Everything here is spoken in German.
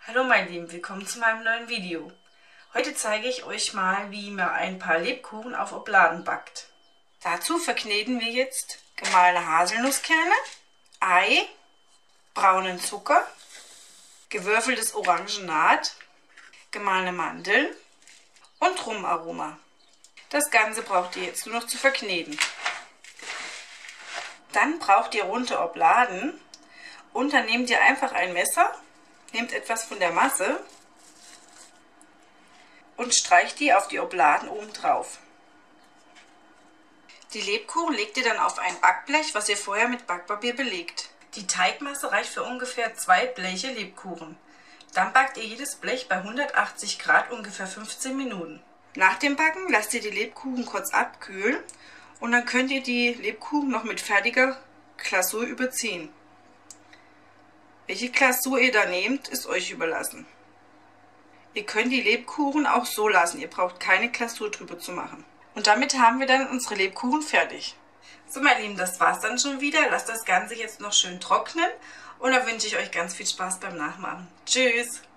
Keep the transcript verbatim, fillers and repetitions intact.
Hallo meine Lieben, willkommen zu meinem neuen Video. Heute zeige ich euch mal, wie man ein paar Lebkuchen auf Obladen backt. Dazu verkneten wir jetzt gemahlene Haselnusskerne, Ei, braunen Zucker, gewürfeltes Orangenat, gemahlene Mandeln und Rumaroma. Das Ganze braucht ihr jetzt nur noch zu verkneten. Dann braucht ihr runde Obladen und dann nehmt ihr einfach ein Messer, nehmt etwas von der Masse und streicht die auf die Obladen oben drauf. Die Lebkuchen legt ihr dann auf ein Backblech, was ihr vorher mit Backpapier belegt. Die Teigmasse reicht für ungefähr zwei Bleche Lebkuchen. Dann backt ihr jedes Blech bei hundertachtzig Grad ungefähr fünfzehn Minuten. Nach dem Backen lasst ihr die Lebkuchen kurz abkühlen und dann könnt ihr die Lebkuchen noch mit fertiger Glasur überziehen. Welche Glasur ihr da nehmt, ist euch überlassen. Ihr könnt die Lebkuchen auch so lassen, ihr braucht keine Glasur drüber zu machen. Und damit haben wir dann unsere Lebkuchen fertig. So meine Lieben, das war's dann schon wieder. Lasst das Ganze jetzt noch schön trocknen und dann wünsche ich euch ganz viel Spaß beim Nachmachen. Tschüss!